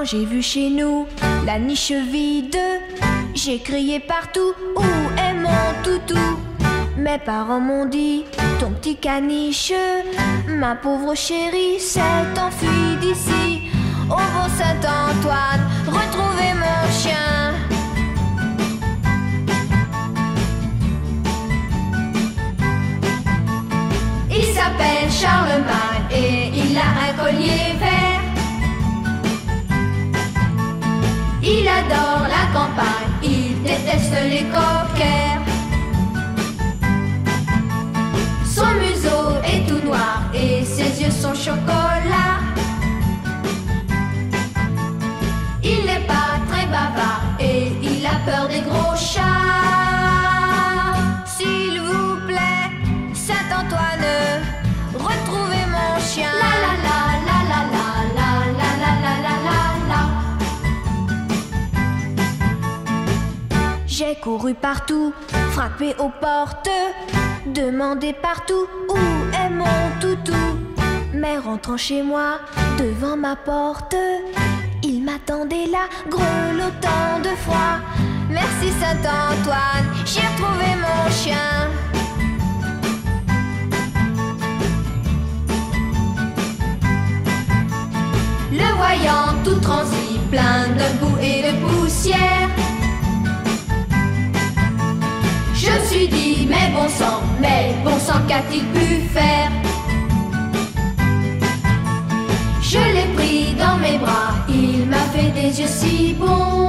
Quand j'ai vu chez nous la niche vide, j'ai crié partout, où est mon toutou? Mes parents m'ont dit, ton petit caniche, ma pauvre chérie s'est enfuie d'ici. Au bon Saint-Antoine, retrouvez mon chien. Il s'appelle Charlemagne et il a un collier vert. Il adore la campagne, il déteste les coquers. Son museau est tout noir et ses yeux sont chocolat. Il n'est pas très bavard et il a peur des gros chats. S'il vous plaît, Saint-Antoine, retrouvez mon chien. La la la la la la la la la la la la. J'ai couru partout, frappé aux portes, demandé partout où est mon toutou. Mais rentrant chez moi, devant ma porte, il m'attendait là, grelottant de froid. Merci Saint-Antoine, j'ai retrouvé mon chien. Le voyant tout transi, plein de boue et de poussière, je me suis dit, mais bon sang, qu'a-t-il pu faire? Je l'ai pris dans mes bras, il m'a fait des yeux si bons.